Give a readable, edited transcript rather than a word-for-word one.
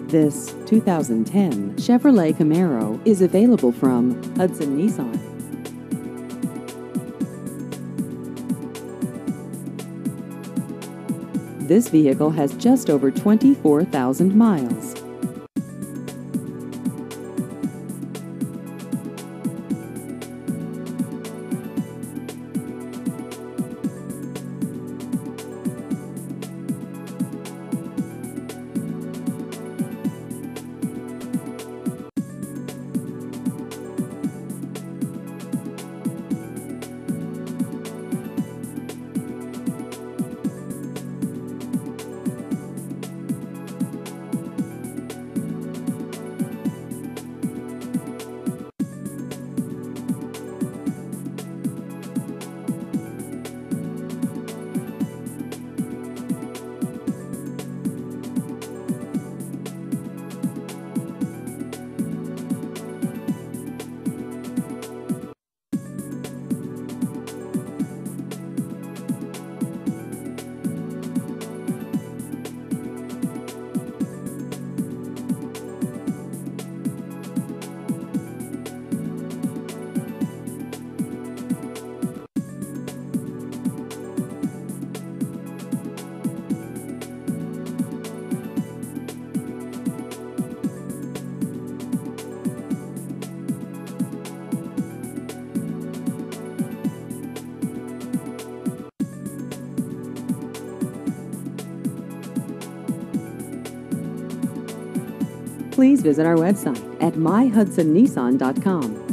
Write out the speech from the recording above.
This 2010 Chevrolet Camaro is available from Hudson Nissan. This vehicle has just over 24,000 miles. Please visit our website at myhudsonnissan.com.